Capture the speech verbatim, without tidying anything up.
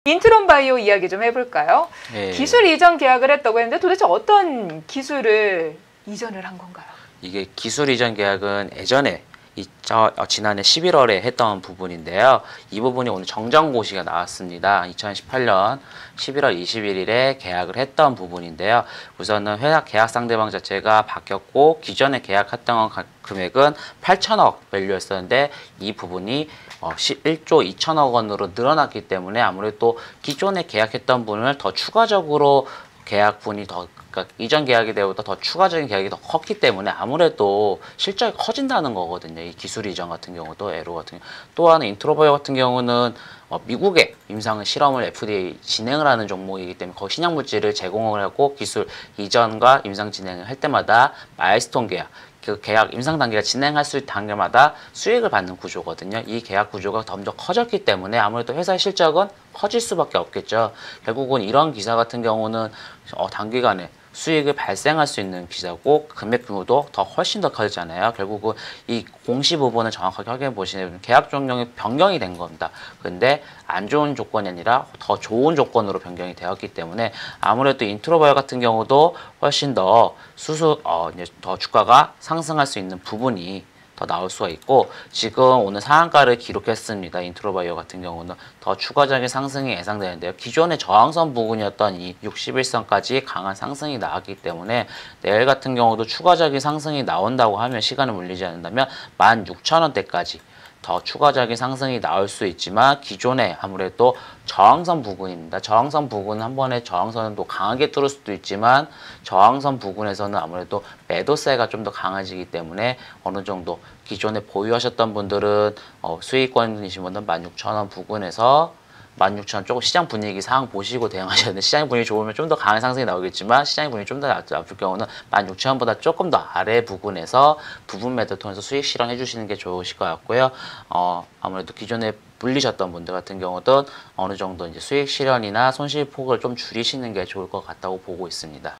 인트론 바이오 이야기 좀 해볼까요? 네. 기술 이전 계약을 했다고 했는데 도대체 어떤 기술을 이전을 한 건가요? 이게 기술 이전 계약은 예전에 이, 저, 어, 지난해 십일월에 했던 부분인데요. 이 부분이 오늘 정정고시가 나왔습니다. 이천십팔 년 십일월 이십일일에 계약을 했던 부분인데요. 우선은 회사 계약 상대방 자체가 바뀌었고 기존에 계약했던 금액은 팔천억 밸류였었는데 이 부분이 어, 십일조 이천억 원으로 늘어났기 때문에 아무래도 기존에 계약했던 분을 더 추가적으로 계약분이 더 그러니까 이전 계약이 되보다 더 추가적인 계약이 더 컸기 때문에 아무래도 실적이 커진다는 거거든요. 이 기술 이전 같은 경우도 에로 같은 경우. 또 하나 인트로바이오 같은 경우는 어, 미국의 임상 실험을 에프디에이 진행을 하는 종목이기 때문에 거기 신약 물질을 제공을 하고 기술 이전과 임상 진행을 할 때마다 마일스톤 계약 그 계약 임상 단계가 진행할 수 있는 단계마다 수익을 받는 구조거든요. 이 계약 구조가 점점 커졌기 때문에 아무래도 회사의 실적은 커질 수밖에 없겠죠. 결국은 이런 기사 같은 경우는 어, 단기간에 수익을 발생할 수 있는 기사고 금액 규모도 더 훨씬 더 커지잖아요. 결국은 이 공시 부분을 정확하게 확인해 보시면 계약 종료이 변경이 된 겁니다. 근데 안 좋은 조건이 아니라 더 좋은 조건으로 변경이 되었기 때문에 아무래도 인트로바이오 같은 경우도 훨씬 더 수수 어, 이제 더 주가가 상승할 수 있는 부분이 더 나올 수가 있고 지금 오늘 상한가를 기록했습니다. 인트로바이오 같은 경우는 더 추가적인 상승이 예상되는데요. 기존의 저항선 부근이었던 이 육십일 선까지 강한 상승이 나왔기 때문에 내일 같은 경우도 추가적인 상승이 나온다고 하면 시간을 물리지 않는다면 만 육천 원대까지 더 추가적인 상승이 나올 수 있지만 기존에 아무래도 저항선 부근입니다. 저항선 부근 한 번에 저항선은 또 강하게 뚫을 수도 있지만 저항선 부근에서는 아무래도 매도세가 좀 더 강해지기 때문에 어느 정도 기존에 보유하셨던 분들은 어, 수익권이신 분들은 만 육천 원 부근에서 만 육천 원 조금 시장 분위기 상황 보시고 대응하셔야 되는데 시장 분위기 좋으면 좀 더 강한 상승이 나오겠지만 시장 분위기 좀 더 나쁠 경우는 만 육천 원보다 조금 더 아래 부분에서 부분 매도 통해서 수익 실현해 주시는 게 좋으실 것 같고요. 어, 아무래도 기존에 물리셨던 분들 같은 경우도 어느 정도 이제 수익 실현이나 손실 폭을 좀 줄이시는 게 좋을 것 같다고 보고 있습니다.